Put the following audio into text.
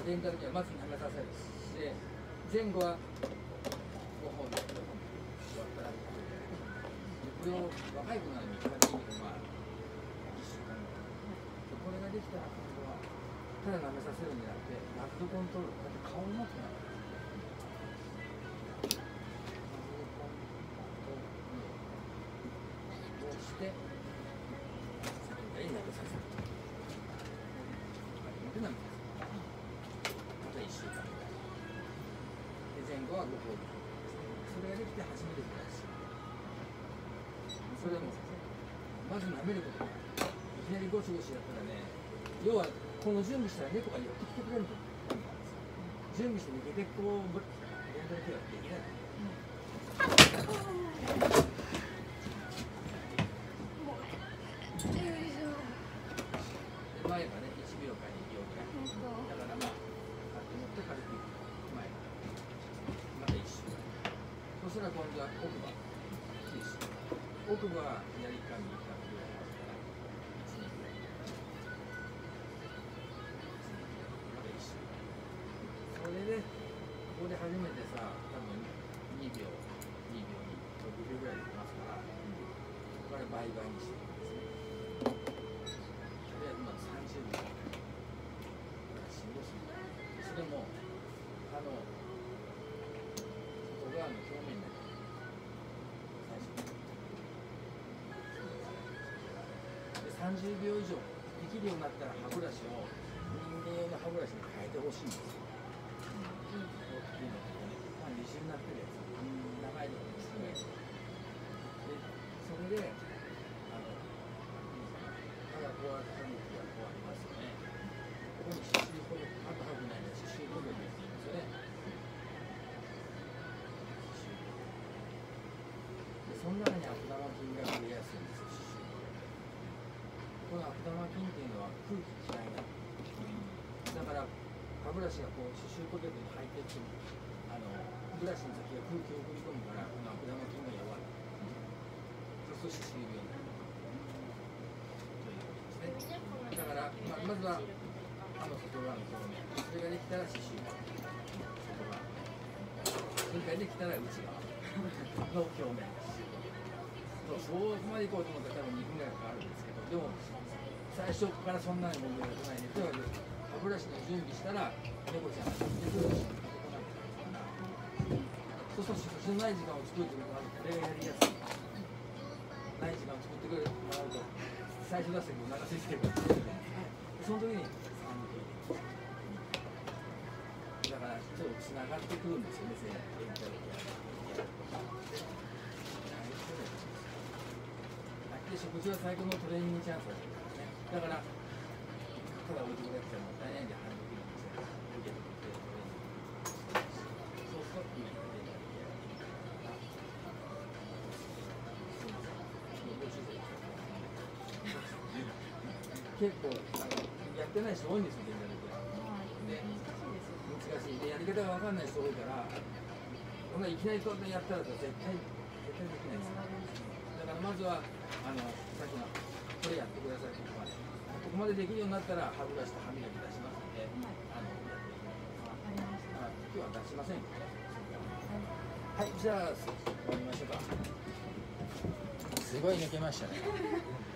レンタルにはまず舐めさせる。で、前後は5本で終わったら、これを若い子なのに1回でいいけど、まあ、1週間後。これができたら、今度はただ舐めさせるんじゃなくて、ラットコントロール、だって顔うまくなる。こうして、先に舐めさせる。で、舐めさせる。また1週間。前後はご褒美。それができて初めて暮らし。それもまず舐めることがいきなりゴシゴシやったらね、要はこの準備したら猫が寄ってきてくれると思うんですよ。準備して逃げてこうレンタルケアできない。で前がね1秒間2秒ぐらい。だからまあ持って軽く前また1周。そしたら今度は奥歯9周。奥歯は左か右かぐらいから1、2ぐらい。また1周。それでここで初めてさ、多分2秒に6秒ぐらいできますから、ここから倍々にしていくんですね。とりあえずまず30秒。それも外側の表面だけ最初で30秒以上できるようになったら歯ブラシを人間用の歯ブラシに変えてほしいんですよ。大きいのとかね、まあ、二重になってるやつ、長いのがですね。でそれで歯がこう歯茎がこうありますよね。ここに歯周保護、歯と歯ぐらいの歯周保護って言うんですよね。その中に悪玉菌が増えやすいんですよ、歯周保護。この悪玉菌っていうのは空気嫌いなの。だから歯ブラシがこう歯周ポケットに入っていってもブラシの先が空気を送り込むからこの悪玉菌が弱い。そうすると歯周病になるということですね。だから、まずは歯の外側の表面、それができたら歯周病、外側、それができたら内側の表面。そこまで行こうと思ったら多分2分ぐらいかかるんですけど、でも最初からそんなに問題がないんで、とにかく歯ブラシの準備したら猫ちゃんが出てくるし、そうするとない時間を作るというのがこれがやりやすい。ない時間を作ってくれるもらうと最初出す時もお腹空いてるからその時にだからちょっとつながってくるんですよね、レンタルケア。で食事は最高のトレーニングチャンスだと思いますね。だからただ置いてくれなくてもったいないんで半分にして置いてくれてトレーニングそうするといいレンタルケア結構やってない人多いんですよ、レンタルケア。で難しいでやり方が分かんない人多いから、こんないきなりこうやったら絶対できないです。だからまずはさっきのこれやってくださいとか、ここまでできるようになったら歯ブラシと歯磨き出しますので、やっていきます。今日は出しませんけどね。はい、じゃあ終わりましょうか。すごい抜けましたね。